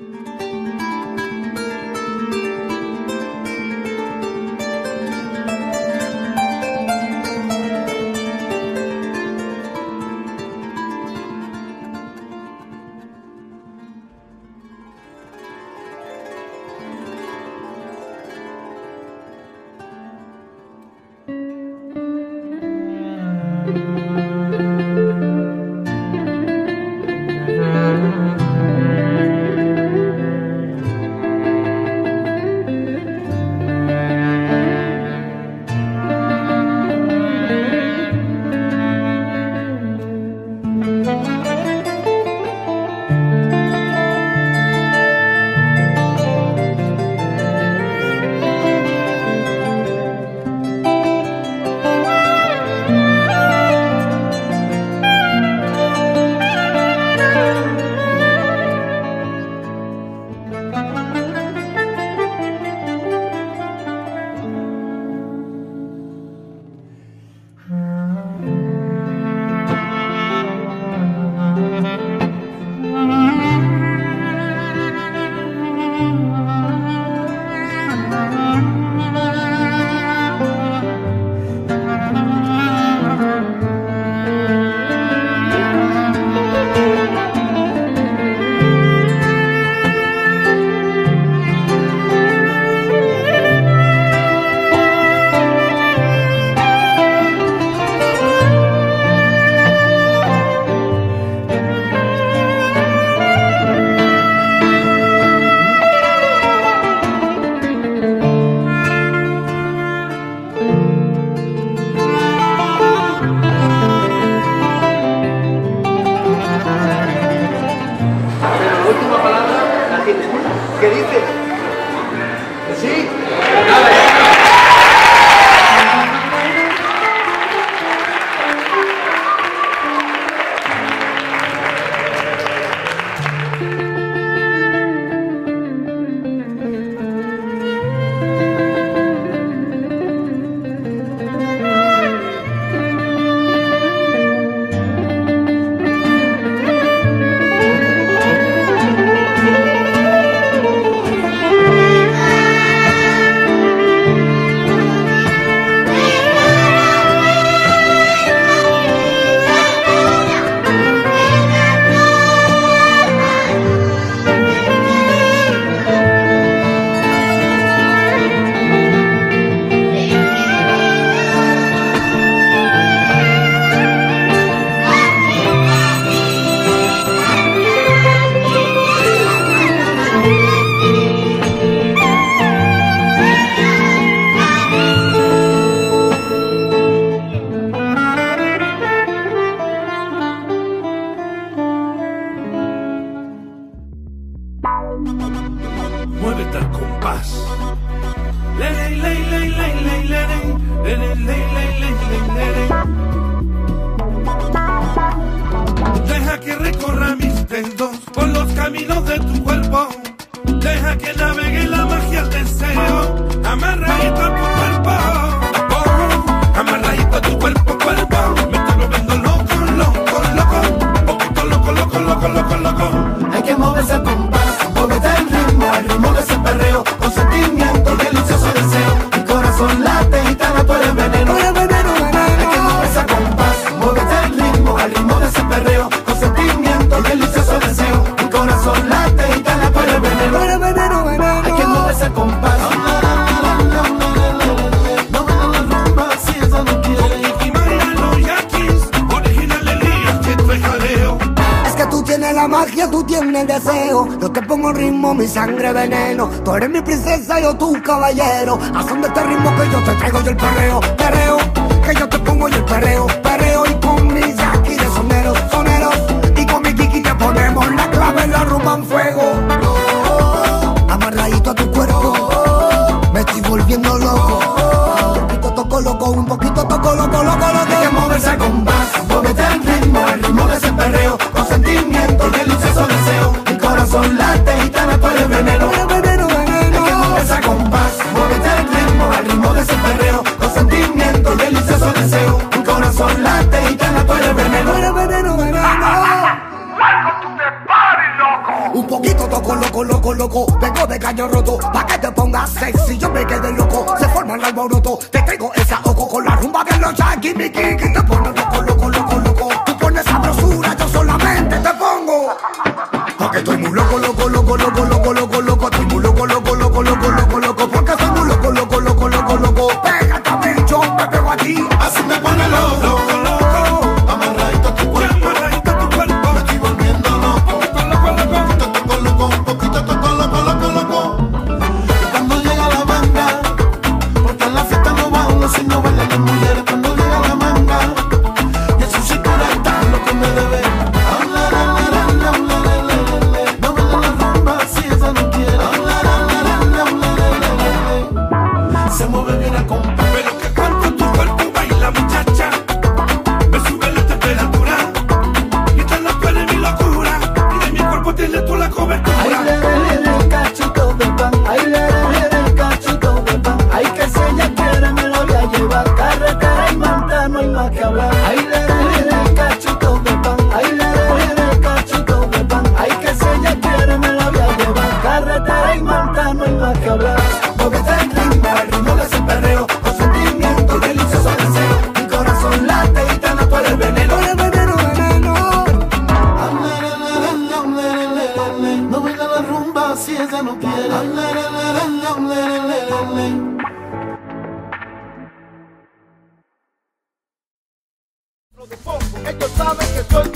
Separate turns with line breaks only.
¿Qué dices? ¿Sí?
Muévete al compás. Deja que recorra mis dedos por los caminos de tu cuerpo. Deja que navegue la magia del deseo. Amarradito a tu cuerpo. Oh, amarradito a tu cuerpo, cuerpo. Me estoy volviendo loco, loco, loco. Poquito loco, loco, loco, loco, loco.
Hay que moverse al compás, muévete al ritmo de ese perreo, con sentimiento, delicioso deseo. Mi corazón late, gitana, tú eres veneno. Hay que moverse al compás, muévete al ritmo de ese perreo, con sentimiento, delicioso deseo. Mi corazón late, gitana, tú eres veneno. Hay que moverse al compás.
La magia, tú tienes deseo. Yo te pongo ritmo, mi sangre veneno. Tú eres mi princesa, yo tu caballero. Haz de este ritmo que yo te traigo yo el perreo. Perreo, que yo te pongo yo el perreo. Perreo y con mi Jackie de soneros, soneros. Y con mi Kiki te ponemos la clave en la rumba en fuego. Amarradito a tu cuerpo, me estoy volviendo loco. Un poquito toco loco, un poquito toco loco, loco, loco.
Hay que moverse al compás, muévete al ritmo de ese perreo, con sentimiento, delicioso deseo. Mi corazón late, gitana, tú eres veneno. Hay que moverse al compás, muévete al ritmo de ese perreo, con sentimiento, delicioso deseo. Mi corazón late, gitana, tú eres veneno.
Un poquito toco, loco, loco, loco. Vengo de caño roto, pa' que te pongas sexy, yo me quedé loco. Se forma el alboroto, te traigo esa oco con la rumba de los yankees, mi kiki. Te pone loco, loco, loco, loco. Tú pones sabrosura, yo solamente te pongo. Porque estoy muy loco, loco, loco, loco, loco, loco, loco. Estoy muy loco, loco, loco, loco, loco, loco. Porque soy muy loco, loco, loco, loco, loco. Pégate a mí, yo me pego a ti.
Así me pone loco, loco, amarradito a tu cuerpo, me estoy volviendo loco, poquito toco loco, un poquito toco loco, loco, loco. Y cuando llega la manga, porque en la fiesta no va uno si no bailan las mujeres. Cuando llega la manga, y en su cintura está lo que me debe. No me la rumba si ella no quiere. Se mueve bien a compás.
Pero que cuando tu cuerpo baila, muchacha, me sube la temperatura. Y te lo puede mi locura. Y de mi cuerpo tienes tú la cobertura.
Ay, cachito de pan. Ay, cachito de pan. Ay, que si ella quiere me la voy a llevar. Carretera y manta, no hay más que hablar. Ay, cachito de pan. Ay, cachito de pan. Ay, que si ella quiere me la voy a llevar. Carretera y manta, no hay más que hablar.
Muévete el ritmo de ese perreo. Con sentimiento, delicioso deseo. Mi corazón late y te noto el veneno. El veneno, veneno.
No baila la rumba si ella no quiere.
Ellos saben que soy